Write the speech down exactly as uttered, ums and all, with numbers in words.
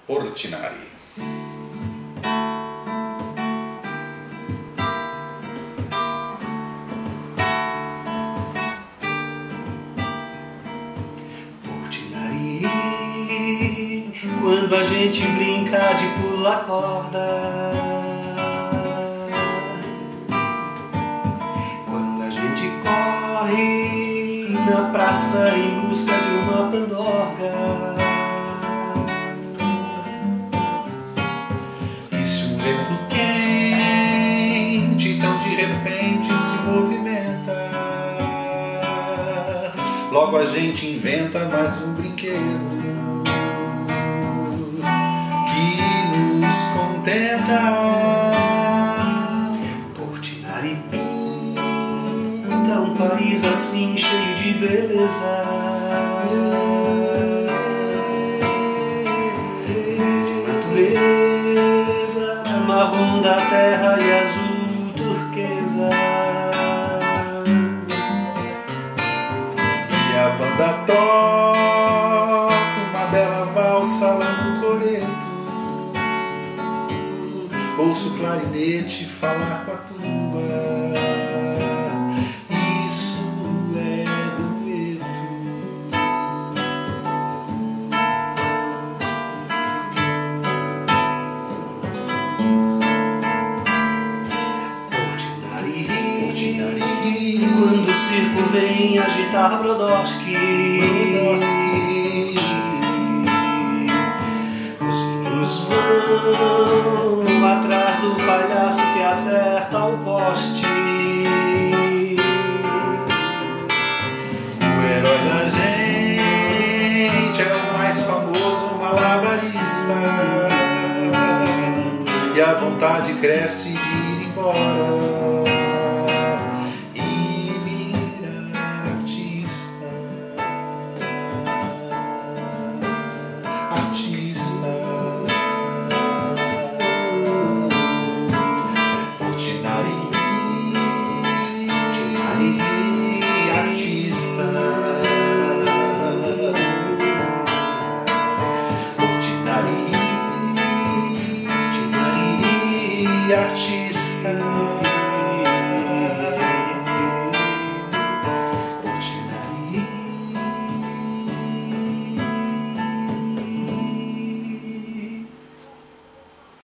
Portinari. Portinari, quando a gente brinca de pular corda, quando a gente corre na praça em busca de uma pandorga, e se um vento quente tão de repente se movimenta, logo a gente inventa mais um brinquedo que nos contenta. Portinari pinta um país assim cheio de beleza, verde natureza, marrom da terra e azul turquesa. A banda toca uma bela valsa lá no coreto, ouço o clarinete falar com a tuba, isso é dueto. Portinari, Portinari, quando o circo vem agitar Brodowski, os meninos vão atrás do palhaço que acerta o poste. O herói da gente é o mais famoso malabarista, e a vontade cresce de ir embora.